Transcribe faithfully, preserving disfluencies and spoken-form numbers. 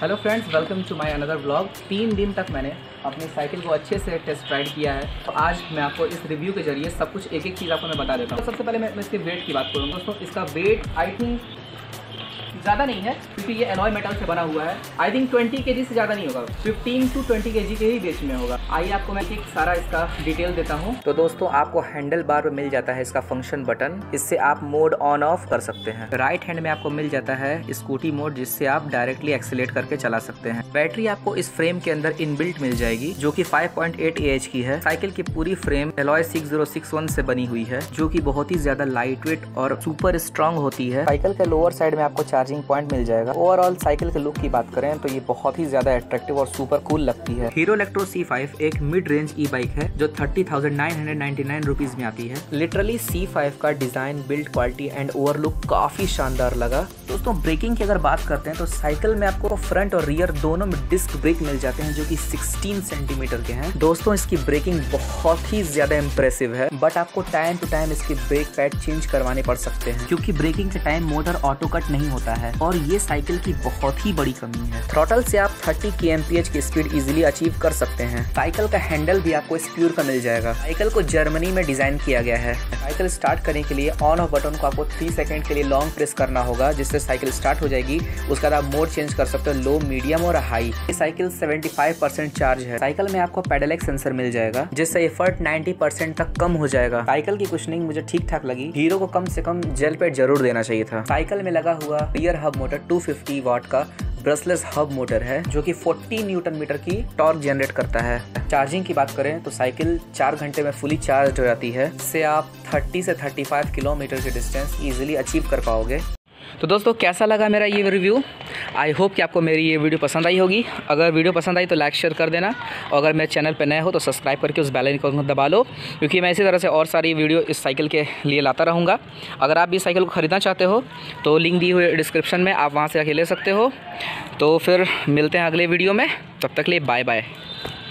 Hello friends, welcome to my another vlog. तीन दिन तक मैंने अपनी साइकिल को अच्छे से टेस्ट राइड किया है, तो आज मैं आपको इस रिव्यू के जरिए सब कुछ एक एक चीज़ आपको मैं बता देता हूँ। तो सबसे पहले मैं, मैं इसके वेट की बात करूँगा। दोस्तों, इसका वेट आई थिंक ज़्यादा नहीं है, क्योंकि ये एलॉय मेटल से बना हुआ है। आई थिंक ट्वेंटी केजी से ज़्यादा नहीं होगा, फिफ्टीन टू ट्वेंटी केजी के ही बीच में होगा। आइए आपको मैं एक सारा इसका डिटेल देता हूँ। तो दोस्तों, आपको हैंडल बार पे मिल जाता है इसका फंक्शन बटन, इससे आप मोड ऑन ऑफ कर सकते हैं। राइट हैंड में आपको मिल जाता है स्कूटी मोड, जिससे आप डायरेक्टली एक्सीलेट करके चला सकते हैं। बैटरी आपको इस फ्रेम के अंदर इनबिल्ट मिल जाएगी, जो कि five point eight A H की है। साइकिल की पूरी frame alloy six zero six one से बनी हुई है, जो कि बहुत ही ज्यादा लाइट वेट और सुपर स्ट्रॉन्ग होती है। साइकिल के लोअर साइड में आपको चार्जिंग पॉइंट मिल जाएगा। ओवरऑल साइकिल के लुक की बात करें तो ये बहुत ही ज्यादा अट्रैक्टिव और सुपर कूल लगती है। हीरो इलेक्ट्रो सी फाइव एक मिड रेंज ई बाइक है, जो thirty thousand nine hundred ninety nine rupees में आती है। लिटरली सी फाइव का design, build quality and over look काफी शानदार लगा। दोस्तों, ब्रेकिंग की अगर बात करते हैं तो साइकिल में आपको फ्रंट और रियर दोनों में डिस्क ब्रेक मिल जाते हैं, जो कि सिक्सटीन सेंटीमीटर के हैं। दोस्तों, इसकी ब्रेकिंग बहुत ही ज्यादा इंप्रेसिव है, बट आपको टाइम टू टाइम इसके ब्रेक पैड चेंज करवाने पड़ सकते हैं, क्योंकि ब्रेकिंग के टाइम मोटर ऑटो कट नहीं होता है, और ये साइकिल की बहुत ही बड़ी कमी है। थ्रॉटल से आप thirty K M P H की स्पीड इजीली अचीव कर सकते हैं। साइकिल का हैंडल भी आपको स्प्यूर का मिल जाएगा। साइकिल को जर्मनी में डिजाइन किया गया है। साइकिल स्टार्ट करने के लिए ऑन ऑफ बटन को आपको थ्री सेकंड के लिए लॉन्ग प्रेस करना होगा, जिससे साइकिल स्टार्ट हो जाएगी। उसके बाद आप मोड चेंज कर सकते हो, लो, मीडियम और हाई। ये cycle seventy five percent charge है। साइकिल में आपको पेडलेक सेंसर मिल जाएगा, जिससे एफर्ट नाइन्टी परसेंट तक कम हो जाएगा। साइकिल की कुशनिंग मुझे ठीक ठाक लगी। हीरो को कम से कम जेल पैड जरूर देना चाहिए था। साइकिल में लगा हुआ rear hub motor two fifty watt का ब्रशलेस हब मोटर है, जो कि फोर्टी न्यूटन मीटर की टॉर्क जनरेट करता है। चार्जिंग की बात करें तो साइकिल चार घंटे में फुली चार्ज हो जाती है। इससे आप थर्टी से थर्टी फाइव किलोमीटर की डिस्टेंस इजीली अचीव कर पाओगे। तो दोस्तों, कैसा लगा मेरा ये रिव्यू? आई होप कि आपको मेरी ये वीडियो पसंद आई होगी। अगर वीडियो पसंद आई तो लाइक शेयर कर देना, और अगर मेरे चैनल पर नए हो तो सब्सक्राइब करके उस बेल आइकन को दबा लो, क्योंकि मैं इसी तरह से और सारी वीडियो इस साइकिल के लिए लाता रहूँगा। अगर आप भी साइकिल को ख़रीदना चाहते हो तो लिंक दी हुई डिस्क्रिप्शन में, आप वहाँ से आके ले सकते हो। तो फिर मिलते हैं अगले वीडियो में, तब तक के लिए बाय बाय।